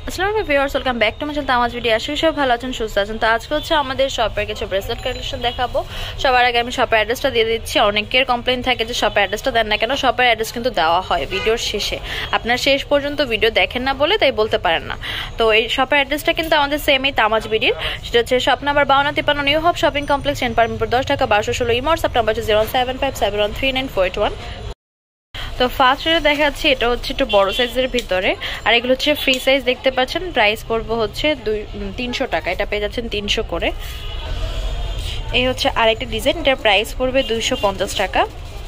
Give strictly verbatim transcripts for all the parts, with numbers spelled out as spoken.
আসসালামু viewers, welcome back to my channel তামাজ video. আশা করি সবাই ভালো আছেন, সুস্থ আছেন। তো আজকে হচ্ছে আমাদের শপের কিছু ব্রেসলেট কালেকশন দেখাবো। সবার আগে আমি শপের অ্যাড্রেসটা দিয়ে দিচ্ছি। অনেকের কমপ্লেন থাকে যে শপের অ্যাড্রেসটা দেন না কেন। শপের অ্যাড্রেস কিন্তু দেওয়া হয় ভিডিওর শেষে, আপনার শেষ পর্যন্ত ভিডিও দেখেন না বলে তাই বলতে পারেন না। তো এই শপের অ্যাড্রেসটা কিন্তু আমাদের সেমই তামাজ ভিডিওর। সেটা হচ্ছে শপ নাম্বার বাউন্ন তিপ্পান্ন নিউ হোপ শপিং কমপ্লেক্স, এন পারমিনপুর দশ টাকা বারোশো ষোলো ইমর September zero seven five seven one three nine four eight one. তো ফার্স্ট যেটা দেখাচ্ছি এটা হচ্ছে একটু বড় সাইজের ভিতরে, আর এগুলো হচ্ছে ফ্রি সাইজ দেখতে পাচ্ছেন। প্রাইস পড়বে হচ্ছে দুই তিনশো টাকা, এটা পেয়ে যাচ্ছেন তিনশো করে। এই হচ্ছে আরেকটা ডিজাইন, এটার প্রাইস পড়বে দুইশো পঞ্চাশ টাকা।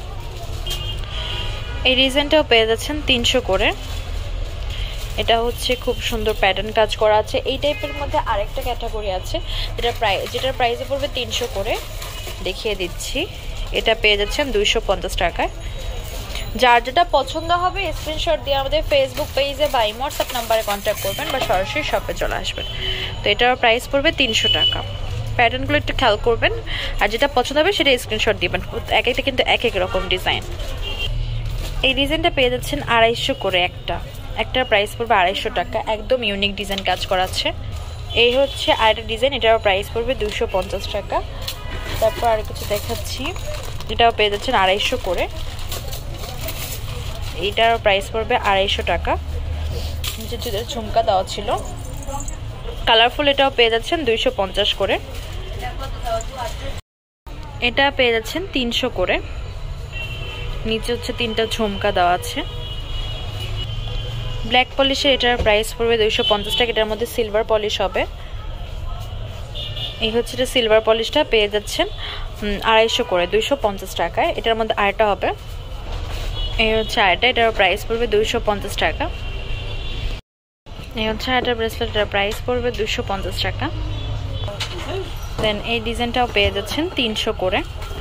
এই ডিজাইনটাও পেয়ে যাচ্ছেন তিনশো করে। এটা হচ্ছে খুব সুন্দর প্যাটার্ন কাজ করা আছে। এই টাইপের মধ্যে আরেকটা ক্যাটাগরি আছে যেটা প্রাইস যেটার প্রাইসে পড়বে তিনশো করে, দেখিয়ে দিচ্ছি। এটা পেয়ে যাচ্ছেন দুইশো পঞ্চাশ টাকায়। যার যেটা পছন্দ হবে স্ক্রিনশট দিয়ে আমাদের ফেসবুক পেজে বা হোয়াটসঅ্যাপ নাম্বারে কন্ট্যাক্ট করবেন বা সরাসরি শপে চলে আসবেন। তো এটার প্রাইস পড়বে তিনশো টাকা। প্যাটার্নগুলো একটু খেয়াল করবেন, আর যেটা পছন্দ হবে সেটা স্ক্রিনশট দিবেন। এক একটা কিন্তু এক এক রকম ডিজাইন। এই ডিজাইনটা পেয়ে যাচ্ছেন আড়াইশো করে একটা একটার প্রাইস পড়বে আড়াইশো টাকা। একদম ইউনিক ডিজাইন কাজ করা আছে। এই হচ্ছে আরেকটা ডিজাইন, এটার প্রাইস পড়বে দুশো পঞ্চাশ টাকা। তারপর আর কিছু দেখাচ্ছি, এটাও পেয়ে যাচ্ছেন আড়াইশো করে। এইটার প্রাইস পড়বে আড়াইশো টাকা। নিচে জুতের ঝুমকা দেওয়া ছিল কালারফুল, এটাও পেয়ে যাচ্ছেন দুইশো পঞ্চাশ করে। এটা পেয়ে যাচ্ছেন তিনশো করে। নিচে হচ্ছে তিনটা ঝুমকা দেওয়া আছে। ব্ল্যাক পলিশের এটার প্রাইস পড়বে দুইশো পঞ্চাশ টাকা। এটার মধ্যে সিলভার পলিশ হবে। এই হচ্ছে এটা সিলভার পলিশটা পেয়ে যাচ্ছেন আড়াইশো করে, দুইশো পঞ্চাশ টাকায়। এটার মধ্যে আরেকটা হবে। এই হচ্ছে আরেকটা, এটার প্রাইস পড়বে দুইশো পঞ্চাশ টাকা। এই হচ্ছে আরেকটা ব্রেসলেট, এটার প্রাইস পড়বে দুইশো পঞ্চাশ টাকা। দেন এই ডিজাইনটাও পেয়ে যাচ্ছেন তিনশো করে।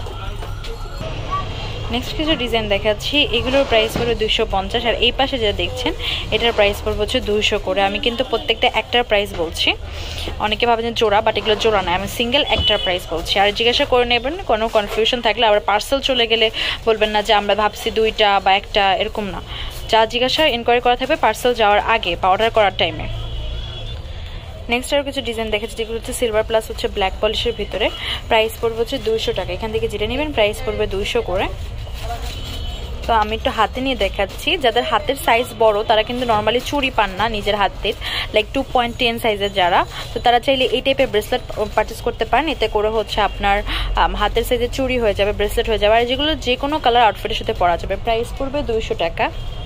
নেক্সট কিছু ডিজাইন দেখাচ্ছি, এগুলোর প্রাইস পড়বে দুইশো পঞ্চাশ। আর এই পাশে যেটা দেখছেন এটার প্রাইস পড়বে হচ্ছে দুইশো করে। আমি কিন্তু প্রত্যেকটা একটার প্রাইস বলছি। অনেকে ভাবেন যে জোড়া, বাট এগুলো জোড়া নয়, আমি সিঙ্গেল একটার প্রাইস বলছি। আর জিজ্ঞাসা করে নেবেন, কোনো কনফিউশন থাকলে আবার পার্সেল চলে গেলে বলবেন না যে আমরা ভাবছি দুইটা বা একটা, এরকম না। যা জিজ্ঞাসা ইনকোয়ারি করা থাকবে পার্সেল যাওয়ার আগে বা অর্ডার করার টাইমে। নেক্সট আরও কিছু ডিজাইন দেখেছি যেগুলো হচ্ছে সিলভার প্লাস হচ্ছে ব্ল্যাক পলিশের ভিতরে। প্রাইস পড়বে হচ্ছে দুইশো টাকা। এখান থেকে যেটা নেবেন প্রাইস পড়বে দুইশো করে। তো আমি একটু হাতে নিয়ে দেখাচ্ছি। যাদের হাতের সাইজ বড় তারা কিন্তু নর্মালি চুড়ি পান না নিজের হাতের, লাইক টু পয়েন্ট টেন সাইজের যারা, তো তারা চাইলে এই টাইপের ব্রেসলেট পারচেস করতে পারেন। এতে করে হচ্ছে আপনার হাতের সাইজের চুড়ি হয়ে যাবে, ব্রেসলেট হয়ে যাবে, আর যেগুলো যে কোনো কালার আউটফিটের সাথে পরা যাবে। প্রাইস পড়বে দুইশো টাকা।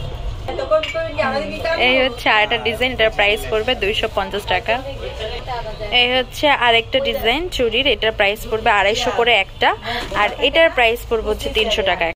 এই হচ্ছে আরেকটা ডিজাইন, এটার প্রাইস পড়বে দুইশো পঞ্চাশ টাকা। এই হচ্ছে আরেকটা ডিজাইন চুড়ির, এটার প্রাইস পড়বে আড়াইশো করে একটা, আর এটার প্রাইস পড়বে হচ্ছে তিনশো টাকা।